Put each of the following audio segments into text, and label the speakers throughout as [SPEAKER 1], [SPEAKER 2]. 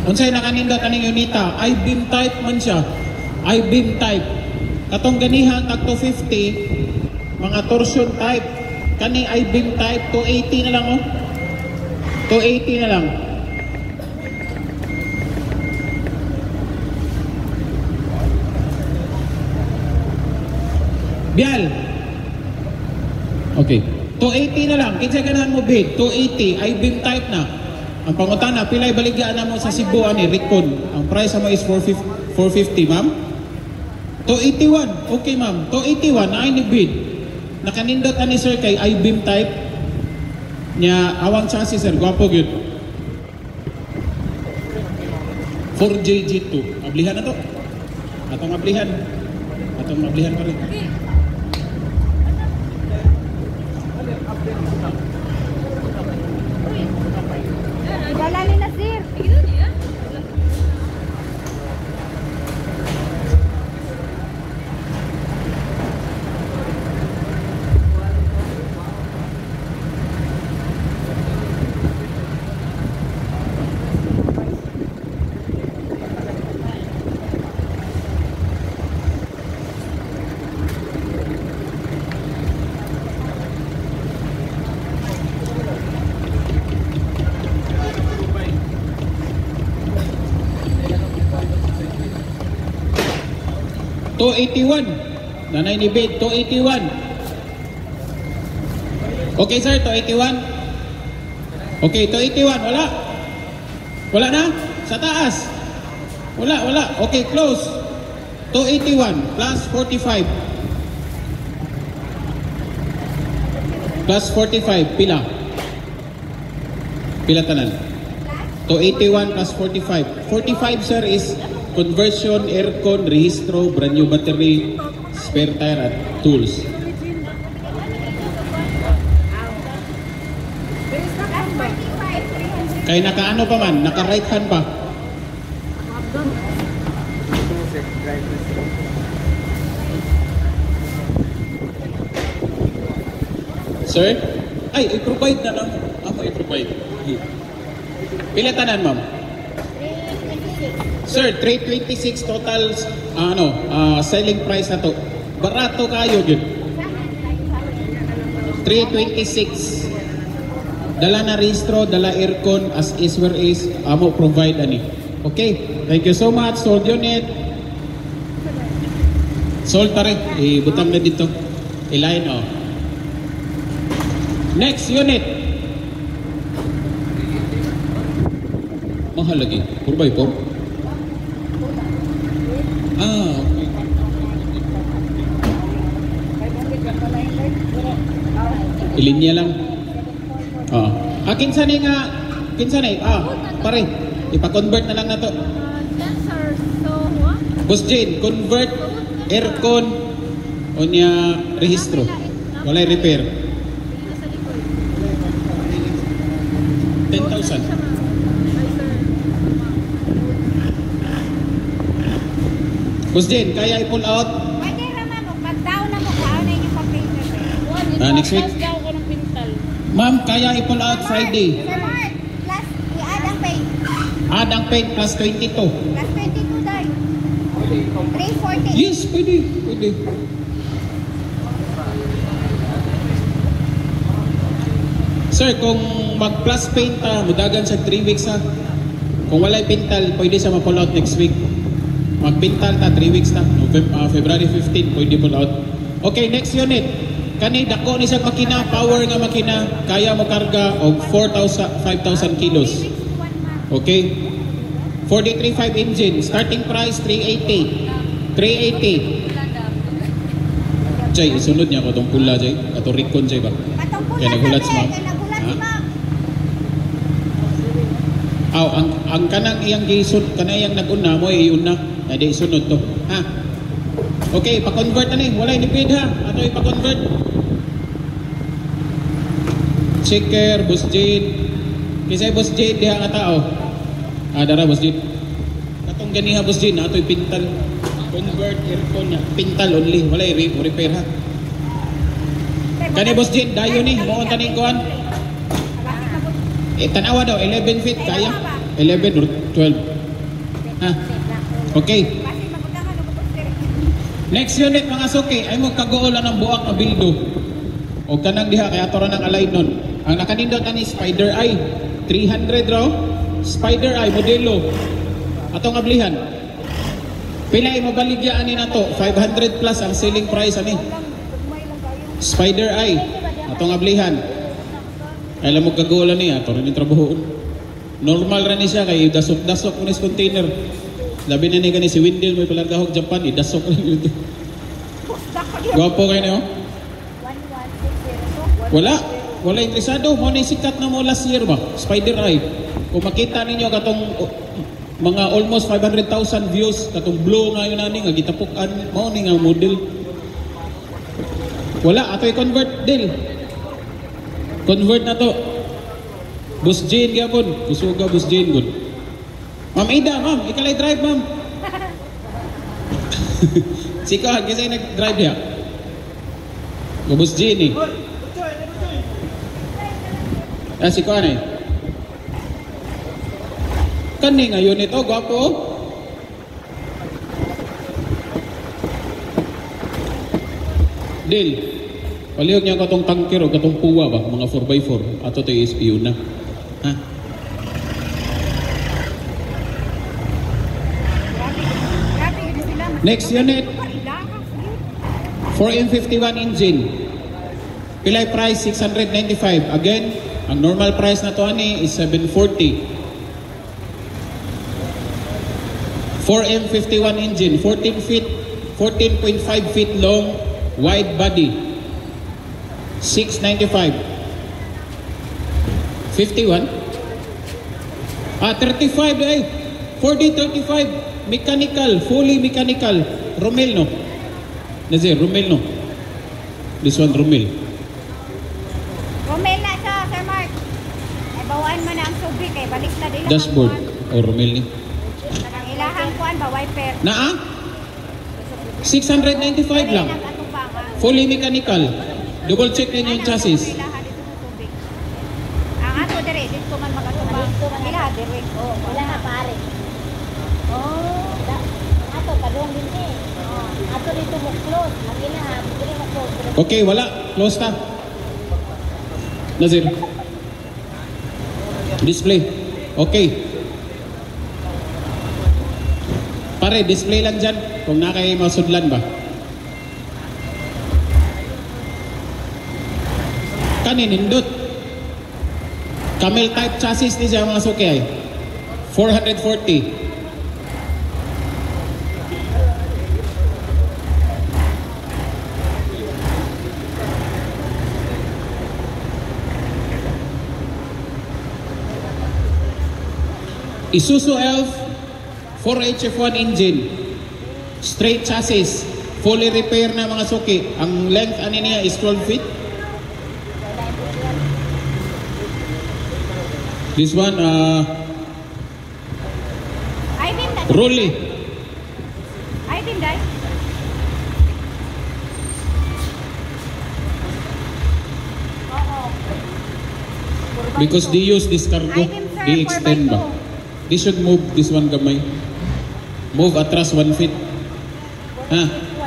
[SPEAKER 1] Unsay nakanindot aning unita, I-beam type man siya. I-beam type. Katong ganiha tag 250, mga torsion type. Kaning I-beam type 280 na lang oh. 280 na lang. Bial. Okay. 280 na lang. Kinsa ganahan mo bid? 280. I-beam type na. Ang pangutana, pilay baligyan na mo sa Cebu ani Ricon. Ang price mo is 450, ma'am. 281. Okay, ma'am. 281 na ay ni bid. Nakanindot ani sir kay I-beam type nya awang chassis sir. Gwapo gyud. 4JG2. Ablihan na to. Atong ablihan. Atong ablihan pa rin.
[SPEAKER 2] Jalani na sir.
[SPEAKER 1] Nanay ni bid 281. Okay sir, 281. Okay, 281 wala. Wala na sa taas. Wala. Okay, close. 281 plus 45. Plus 45 pila. Pila tanan? 281 plus 45. 45 sir is conversion, aircon, rehistro, brand new battery, spare tire at tools. Kaya naka-ano pa man, naka-right hand pa. Sir? Ay, i-provide na lang. Ako i-provide. Pila tanan, ma'am? Sir, 326 total selling price na to. Barato kayo yun. 326. Dala na registro, dala aircon as is where is amo provide ani. Okay, thank you so much. Sold unit. Sold tare. Ibutang na dito. I-line oh. Next unit. Mahal lagi. 4x4. Okay. Ilinya lang. Kinsa ni nga, pare, ipa-convert na lang na to. Boss Jane, convert aircon o niya rehistro. Walay repair. 10,000. Boss Jane, kaya i-pull out?
[SPEAKER 2] Pwede naman mo, pag-down na mo, kaon na yung paper.
[SPEAKER 1] Next week? Ma'am, kaya i-pull out Friday.
[SPEAKER 2] Sir Mark, plus, i-add ang paint.
[SPEAKER 1] Add ang paint plus 22.
[SPEAKER 2] Plus 22 dahil. 340.
[SPEAKER 1] Yes, pwede. Sir, kung mag-plus paint mudagan sa 3 weeks ha. Kung walay pintal, pwede sa ma-pull out next week. Mag-pintal 3 weeks na. February 15, pwede pull out. Okay, next unit. Kani dako ni sa makina, power nga makina, kaya mo karga og 5,000 kilos. Okay? 435 engine, starting price 380. 380. Jay, isunod niya ko tong pula, Jay. Ato Ricon, Jay ba? Kaya nagulat si ma'am. Ang kanang iyang gisod, kanang iyang nag-una mo, iuna. Hindi isunod to. Ha? Okay, pa-convert na ni. Walay nipid ha. Ato ipa-convert. Checker, Boss Jade. Kisay Boss Jade, diha nga tao. Dara, Boss Jade. Katong ganiha, Boss Jade, ato ipintal. Convert, aircon niya. Pintal only. Walay repair ha. Kani Boss Jade, dayo ni. Muon taning kuhan. Tanawa daw, 11 feet. Kaya? 11 or 12. Ha? Okay.
[SPEAKER 2] Kasi magpagkakan ako poster.
[SPEAKER 1] Next unit mga suki ay magkaguola ng buak na bildo. O kanang diha kaya tora ng alay nun. Ang nakanindot ani Spider Eye 300 raw. Spider Eye modelo. Atong ablihan. Pila ay mabaligyaan ni nato 500 plus ang selling price ani. Spider Eye atong ablihan. Kailan mo kaguola niya ato rin yung trabahoon. Normal rin siya kay dasok-dasok mo container. Labi na ni gani si Windel may palargahog Japan idasok rin ito. Gwapo kayo niyo? Wala interesado mo ni sikat na mo last year ba? Spider Eye. Kung makita ninyo katong mga almost 500,000 views katong blue nga yun nani nga gitapukan mao ni nga model. Wala ato i-convert del. Convert na to. Bus Jane gyapon, kusuga Bus Jane gud. Ma'am Ida, ma'am, ikalay drive ma'am. Si Kuhan, kasi nag-drive niya. Bus Jane eh. Si Kuhan eh. Kani ngayon ito, gwapo. Dil, palihog niya katong tanker o katong puwa ba, mga 4x4. Ato ito i-SPU na. Ha? Next unit, 4M51 engine. Pilay price 695. Again, ang normal price na to ani is 740. 4M51 engine, 14 feet, 14.5 feet long, wide body. 695. 51. 35 eh. 4035. Mechanical, fully mechanical. Romel no? Nazir, Romel no? This one Romel.
[SPEAKER 2] Romel na siya, Sir Mark. Ay, bawaan mo na ang subik eh. Balik na din.
[SPEAKER 1] Dashboard. O Romel ni.
[SPEAKER 2] Ang ilahang kuan ba, wiper.
[SPEAKER 1] Naa? 695 lang. Fully mechanical. Double check ninyo yung chassis.
[SPEAKER 2] Ang ato dire, dito man magatubang. Ilaha dire. Oh, ilaha pare. Oh, ato padung din eh. Ato dito mo close. Ang ilaha, dire mo close.
[SPEAKER 1] Okay, wala. Close na. Nazir. Display. Okay. Pare, display lang dyan. Kung nakay masudlan ba. Kaninindot. Camel type chassis ni siya mga suki ay. 440. Isuzu Elf 4HF1 engine. Straight chassis. Fully repair na mga suki. Ang length ani niya is 12 feet. This one, Rolly.
[SPEAKER 2] I think that.
[SPEAKER 1] Because they use this cargo, they extend ba. They should move this one gamay. Move atras 1 feet. Ha?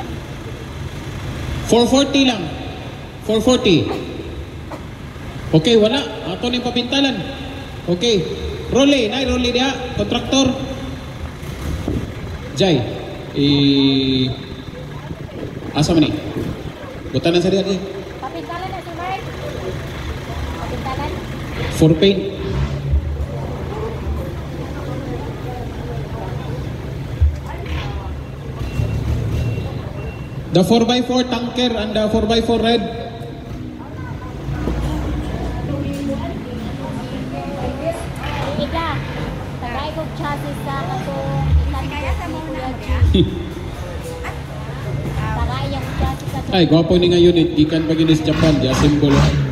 [SPEAKER 1] 440 lang. 440. Okay, wala. Ato ni papintalan. Okay. Rolly, nay Rolly dia, kontraktor. Jay. Asa man ni? Butanan sa dia.
[SPEAKER 2] Papintalan na si Mark. Papintalan.
[SPEAKER 1] For paint. The 4x4 tanker and the 4x4 red.
[SPEAKER 2] Ika, tagay kong chassis sa katong kaya sa mga na tagay yung chassis sa
[SPEAKER 1] Ay, gwapo ni nga unit. Gikan pag yun is Japan. Di assemble.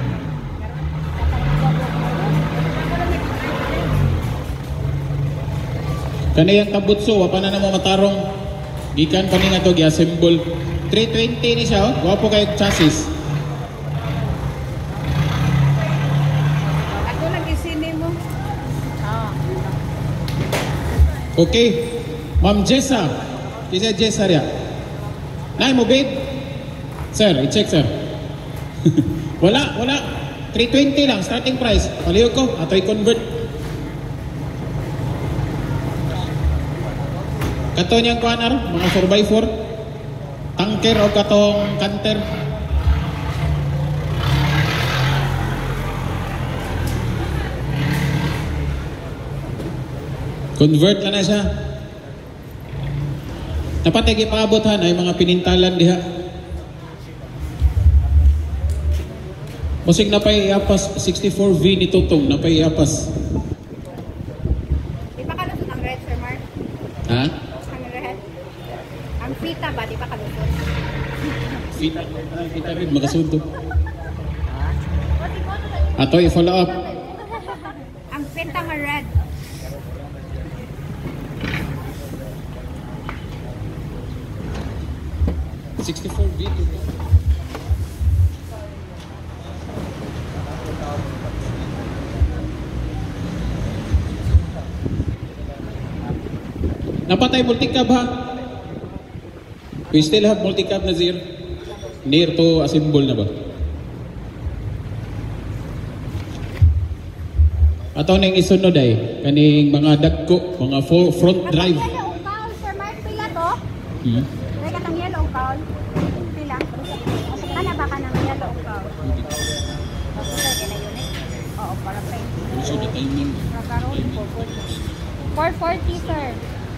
[SPEAKER 1] Kanayang tabutso. Wapa na naman matarong. Gikan pa ni nga to. Gi-assemble. 320 ni siya. Oh. Gwapo kayo chassis.
[SPEAKER 2] ako nag-isini mo.
[SPEAKER 1] Okay. Ma'am Jessa. Kisa Jessa rin. Nay mo bid? Sir, i-check sir. wala. 320 lang, starting price. Paliw ko, ato i-convert. Kato niyang kuanar, mga 4x4. Tanker o katong canter. Convert na siya. Dapat ay ipaabot ay mga pinintalan diha. Musik na pa iapas 64V ni Tutong na pa iapas.
[SPEAKER 2] Di pa kalusot ang red, Sir Mark?
[SPEAKER 1] Ha?
[SPEAKER 2] Ang red. Ang fita ba, di pa kalusot?
[SPEAKER 1] Kita rin magasunto. Ato i-follow up.
[SPEAKER 2] Ang fita nga red.
[SPEAKER 1] $64V. Napatay multicab ha? We still have multicab na zero. Near to assemble na ba? Ato nang isunod ay kaning mga dagko, mga front drive.
[SPEAKER 2] Katang yellow cowl, Sir Mark, pila to? May katang yellow cowl. Pila? Kana ba ka ng yellow cowl? Oo, para paint.
[SPEAKER 1] So the timing.
[SPEAKER 2] 440, sir.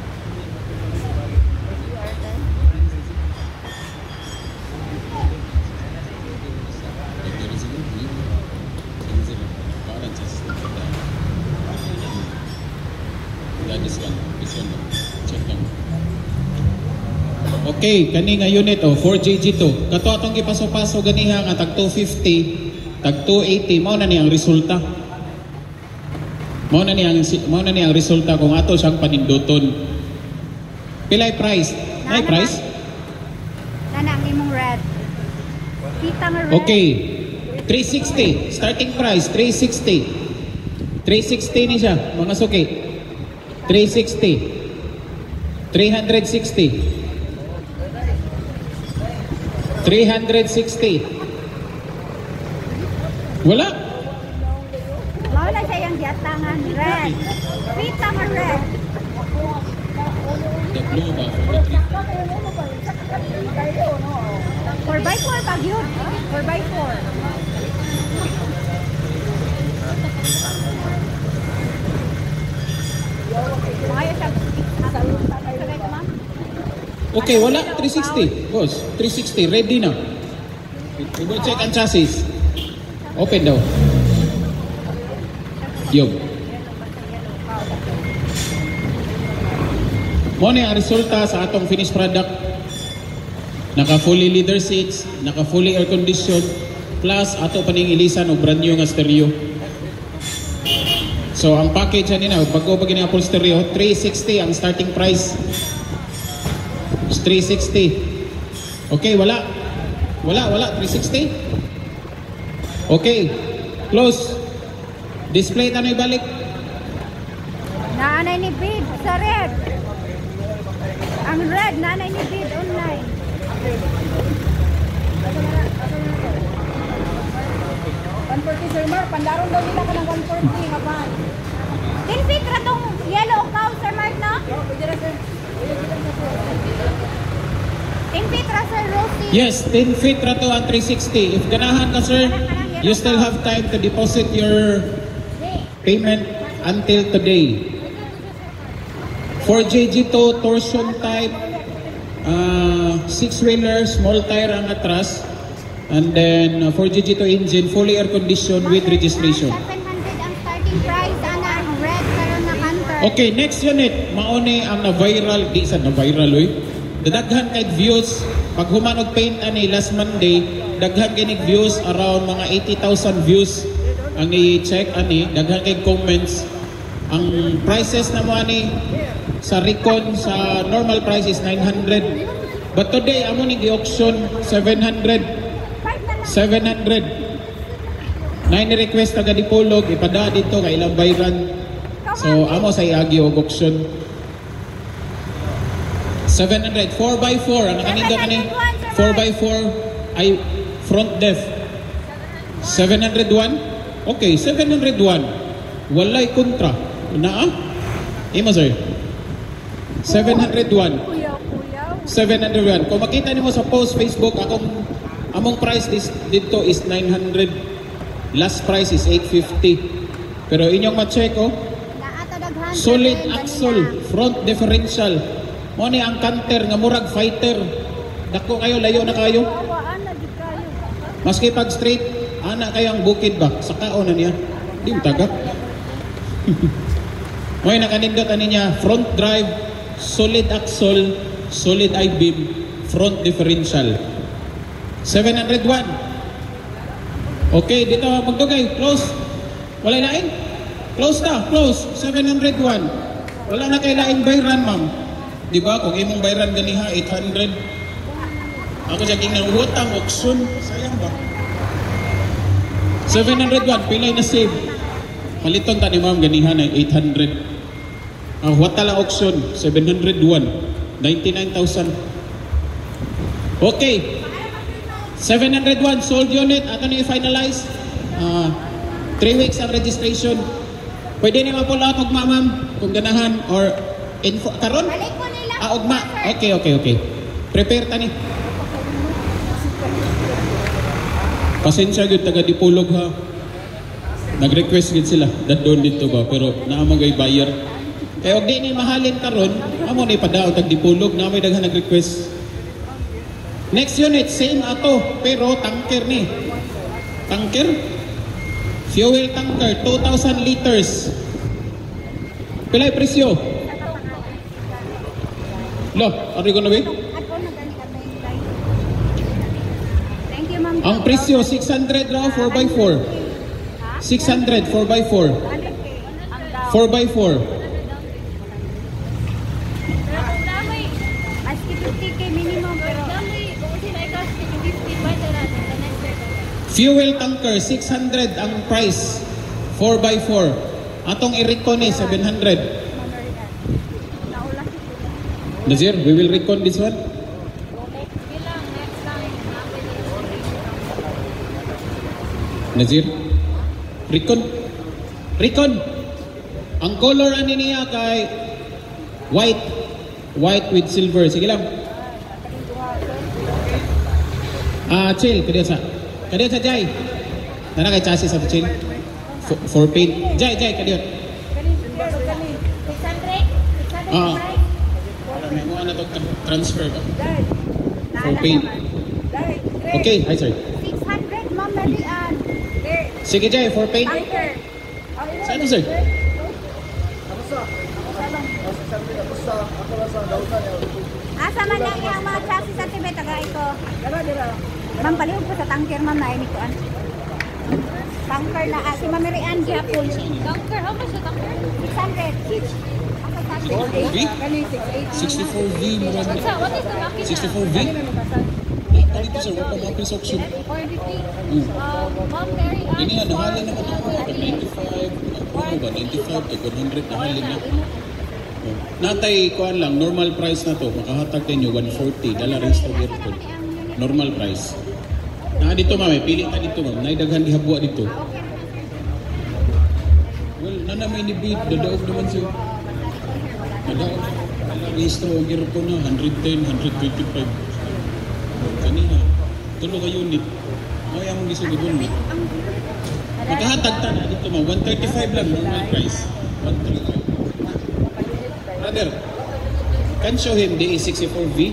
[SPEAKER 1] Okay, kani nga unit 4JG2. Kato atong gipaso-paso ganiha nga tag 250, tag 280 mao na ni ang resulta. Mao na ni ang resulta kung ato siyang paninduton. Pilay price? Nay price?
[SPEAKER 2] Nana ang imong red. Kita nga red.
[SPEAKER 1] Okay. 360, starting price 360. 360 ni siya, mga suki. 360. 360. 360. Wala.
[SPEAKER 2] Mao na siya yung giatangan red. Kita nga red.
[SPEAKER 1] Daplo ba?
[SPEAKER 2] 4x4 pag yun. 4x4. Maya siya. Sabay ka, ma'am?
[SPEAKER 1] Okay, wala. 360. Boss, 360. Ready na. We will check ang chassis. Open daw. Yung. Mo na ang resulta sa atong finished product. Naka fully leather seats, naka fully air condition, plus ato paning ilisan og brand new nga stereo. So ang package ani na bago pa gini Apple stereo, 360 ang starting price. 360. Okay, wala. 360. Okay. Close. Display tanay balik.
[SPEAKER 2] Naanay ni bid sa red. Ang red, naanay ni bid online. 140, Sir Mark. Pandaron daw nila ka ng 140. Kapan? 10 feet ra tong yellow cow, Sir Mark, no? 10 feet ra, Sir Rosie.
[SPEAKER 1] Yes, 10 feet ra to ang 360. If ganahan ka, sir, you still have time to deposit your payment until today. 4JG2 torsion type, 6-wheeler, small tire ang atras, and then 4JG2 engine, fully air conditioned with registration.
[SPEAKER 2] 700 ang starting price. Ana, ang red karon na canter.
[SPEAKER 1] Okay, next unit, mauni ang na-viral, di sa na-viral, oy. Dadaghan kay views, pag humanog paint ani last Monday, daghan kay views, around mga 80,000 views ang i-check ani, daghan kay comments. Ang prices na mo ani sa Recon sa normal price is 900. But today amo ni gi-auction 700. 700. Na ni-request taga Dipolog ipada dito kay ilang bayran. So amo sa iagi og auction. 700. 4x4. Ano kanina ka ni? 4x4 ay front def. 701? Okay, 701. Walay kontra. Naa? Imo sir. 701. 701. Kung makita niyo sa post Facebook, among price dito is 900. Last price is 850. Pero inyong ma-check oh. Solid axle, front differential. Mo ni ang canter nga murag fighter. Dako kayo, layo na kayo. Maski pag straight, ana kayo ang bukid ba? Sakao na niya. Di mo tagak. Mo'y nakanindot ani niya, front drive, solid axle, solid I-beam, front differential. 701. Okay, dito magdugay, close. Wala lain? Close na, close. 701. Wala na kay laing bayran, ma'am. Di ba? Kung imong bayran ganiha, 800. Ako siya king utang, auction. Sayang ba? 701, pilay na save. Paliton ta ni ma'am ganiha ng 800. Ang wata lang auction, 701. 99,000. Okay. 701 sold unit. Ato na i-finalize. 3 weeks ang registration. Pwede ni ma-pull out og ma'am kung ganahan or info karon? Ugma. Okay. Prepare ta ni. Pasensya gyud taga Dipolog ha. Nag-request gid sila dadon dito ba pero naa magay buyer. Kaya og di ni mahalin karon, amo ni padaot tag Dipolog na may daghan nag-request. Next unit same ato pero tanker ni. Tanker? Fuel tanker 2,000 liters. Pilay presyo? Lo, ari ko na ba?
[SPEAKER 2] Thank you, ma'am.
[SPEAKER 1] Ang presyo 600 raw 4x4. 600 4x4. 4x4.
[SPEAKER 2] Maski 50K minimum pero
[SPEAKER 1] Fuel tanker 600 ang price. 4x4. Atong i-recon ni 700. Nazir, we will recon this one. Nazir, recon. Ang color ani niya kay white with silver. Sige lang. Chill, kadiya sa Jai. Nana kay chassis sa chill. For paint. Jai, kadiya.
[SPEAKER 2] 600?
[SPEAKER 1] May mga na transfer ba? For paint. Okay, hi sir.
[SPEAKER 2] 600, ma'am, nalian.
[SPEAKER 1] Sige Jai, for paint. Saan sir?
[SPEAKER 2] Asa man lang yung mga chassis sa Tibet, taga ito. Ma'am, palihog ko sa tanker, ma'am, na ini ko. Tanker na, si Mamirian, Japon. Tanker, how much the tanker? 600.
[SPEAKER 1] 64V?
[SPEAKER 2] What is the market?
[SPEAKER 1] 64V? Dito sir, wala pa mga piece auction.
[SPEAKER 2] 450. Ma'am, Marian.
[SPEAKER 1] Ini nahalin naman ako. 95. Ano ba? 95 to 100 nahalin na. Natay kuan lang, normal price na to. Makahatag ninyo 140. Dala rin sa Virtud. Normal price. Dito ma'am, pili ta dito ma'am. Naidaghan dihabwa dito. Well, nanamay ni bid. Dadaog naman siya. Dadaog. Registro og Virtud na 110, 125. Kanina. Tulo ka unit. Ay, among gisugod unit. Makahatag ta na dito ma'am. 135 lang normal price. 135. Brother, can show him DE64V?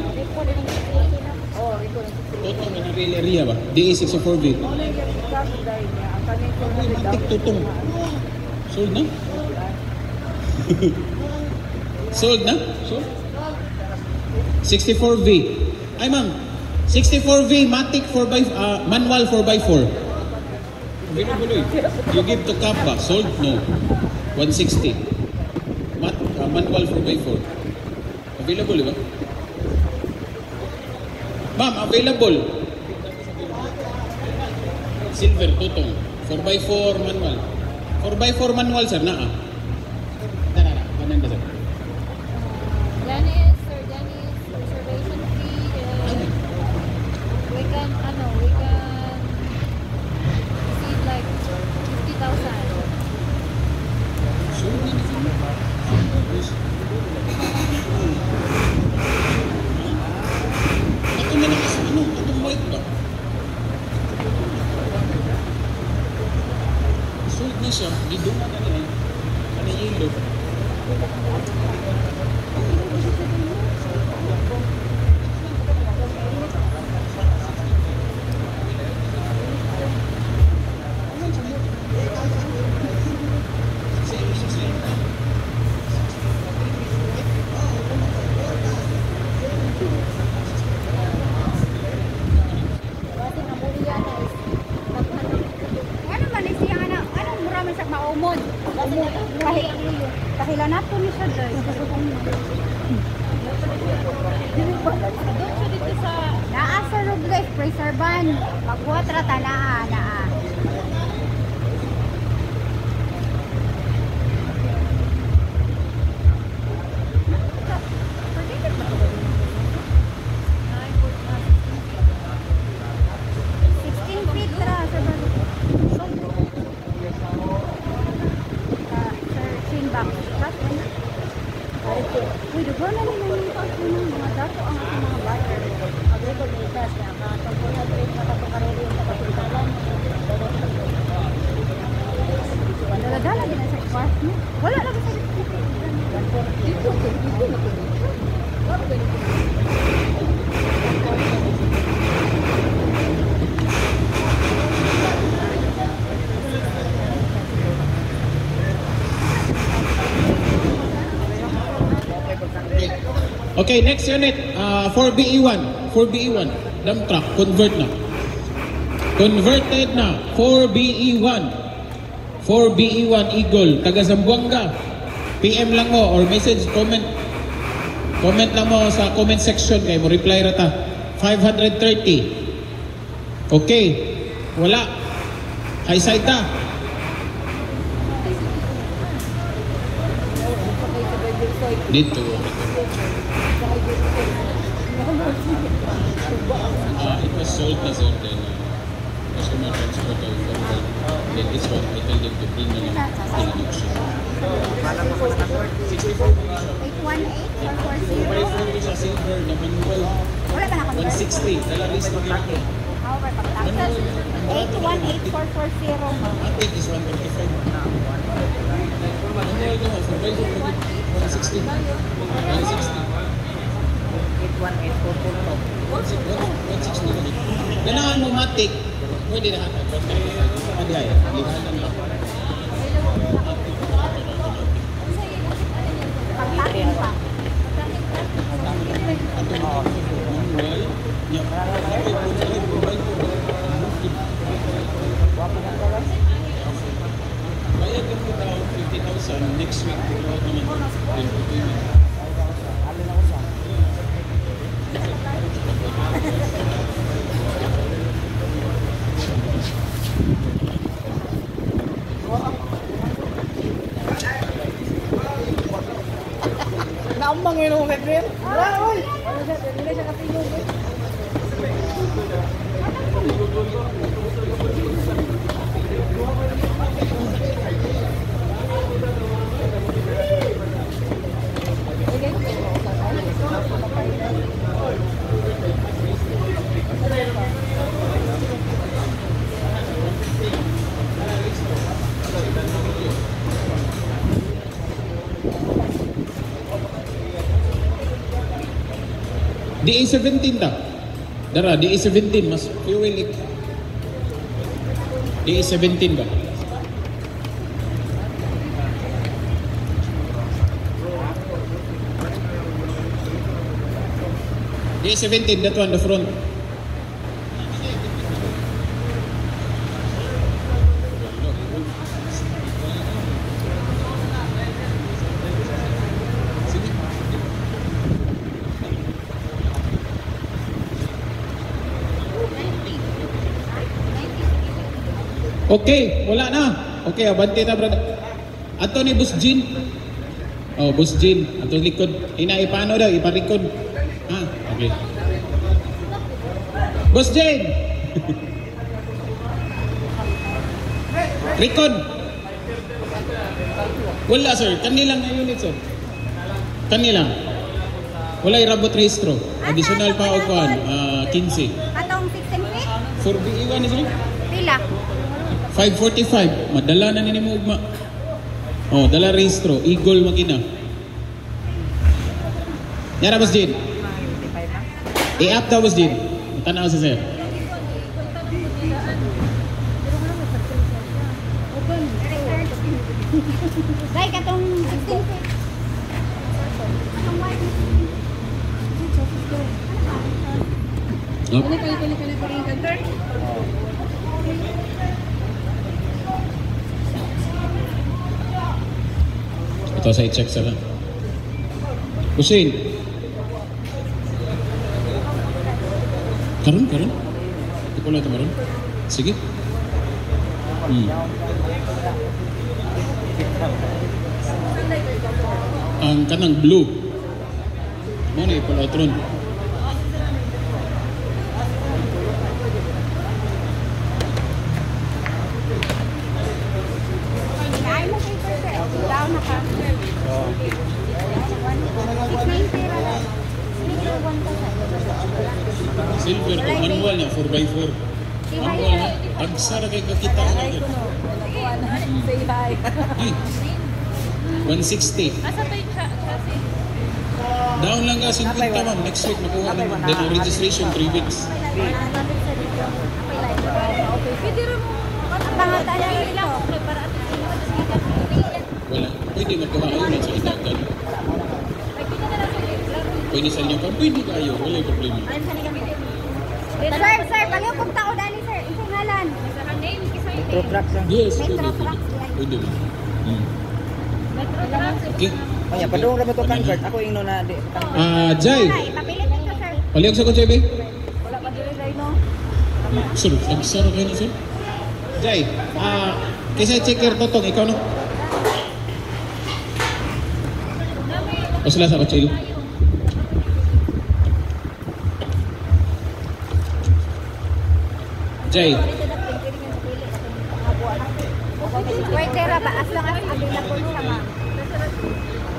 [SPEAKER 1] Tutong na real area ba? DE64V. Matik tutong. Sold na? Sold na? Sold? 64V. Ay ma'am, 64V, Matic 4x, manual 4x4. Binubuloy. You give to Cap ba? Sold? No. 160. Manual 4x4. Available, di ba? Ma'am, available. Silver, tutong. 4x4 manual. 4x4 manual, sir, naa. Kanan ba, sir?
[SPEAKER 2] Dennis, Sir Dennis. kuan, magbuhat ra ta naa. Uy, dugo na nila yung pagkakas ng mga dato ang ating mga butter. Agripod na itas na makatagpunan rin matapakarili yung kapatultalan. Dala-dala din na sa kwas niya. Wala lang sa dito na po.
[SPEAKER 1] Okay, next unit, 4BE1. 4BE1, dump truck, convert na. Converted na, 4BE1. 4BE1 Eagle, taga Zamboanga. PM lang mo or message, comment. Comment lang mo sa comment section kay mo reply rata. 530. Okay, wala. High side ta. Dito. It was sold as on the customer transport of then this one I told them to bring in auction.
[SPEAKER 2] 818-440.
[SPEAKER 1] Sa silver na manual
[SPEAKER 2] Wala ka na
[SPEAKER 1] 160 dala list ng laki.
[SPEAKER 2] How ba pagtakas? 818-440 mo.
[SPEAKER 1] Atik is 135. Manual ko survival 160. 160. 160. Ganahan mo matik. Pwede na hata. Pwede ay. Lihanan lang.
[SPEAKER 2] Pagtakin pa.
[SPEAKER 1] Bayad ka po daw 50,000 next week.
[SPEAKER 3] Naambang yun ako kay Graham. Oy! Ano siya? Hindi siya katingin.
[SPEAKER 1] DA17 ta. Dara, DA17 mas fuel ik. DA17 ba? DA17, that one, the front. Okay, wala na. Okay, abante na brother. Ato ni Boss Jean. Oh, Boss Jean. Ato likod. Ipano daw, iparikod. Ah, okay. Boss Jean. Rikod. Wala sir, kanilang na unit sir. Kanilang. Wala irabot registro. Additional pa o kuan, 15.
[SPEAKER 2] Atong 16 feet?
[SPEAKER 1] 4BE1 ni sir.
[SPEAKER 2] Pila?
[SPEAKER 1] 545, madala na nini mo ugma. Oh, dala registro, Eagle magina. Yara Boss Jean. I-up daw Boss Jean. Tanaw sa sir.
[SPEAKER 2] Dai katong 16 feet. Atong white.
[SPEAKER 1] Up. Ito sa i-check sa lang. Hussein. Karon. Mapulo ito maroon? Sige. Ang kanang blue. Ano na ipulo ito ron?
[SPEAKER 2] Ay mo paper sir. Down na ka. 690 ra. Silver 1 ka sir.
[SPEAKER 1] Silver to manual niya, 4x4. Manual na. Agsara kay kakita ko na.
[SPEAKER 3] Say hi.
[SPEAKER 1] 160.
[SPEAKER 4] Asa pa yung chassis?
[SPEAKER 1] Down lang ka 50 ma'am. Next week makuha naman. Then registration 3 weeks.
[SPEAKER 4] Pwede rin mo.
[SPEAKER 2] Pangata na rin ito.
[SPEAKER 4] Para at
[SPEAKER 1] Wala. Pwede magkakaroon na sa idagan. Pwede sa inyo pa. Pwede kayo. Wala yung problema.
[SPEAKER 2] Sir, paliw kong tao dali sir. Isang ngalan.
[SPEAKER 3] Metro truck lang.
[SPEAKER 1] Yes,
[SPEAKER 2] Metro
[SPEAKER 1] pwede.
[SPEAKER 2] truck.
[SPEAKER 1] Pwede mo. Okay.
[SPEAKER 3] Oh, ya, padung ra ba to convert? Ako ingno na di.
[SPEAKER 1] Jai.
[SPEAKER 2] Ipapilit nito sir.
[SPEAKER 1] Palihog sa ko, Jai, be?
[SPEAKER 2] Wala pa dili dai no.
[SPEAKER 1] Sir, nagsara kayo na, sir. Jai, kaysa checker totong, ikaw no? O sila sa kutsil? Jai,
[SPEAKER 2] Pwede ra ba? As long as available siya ma'am.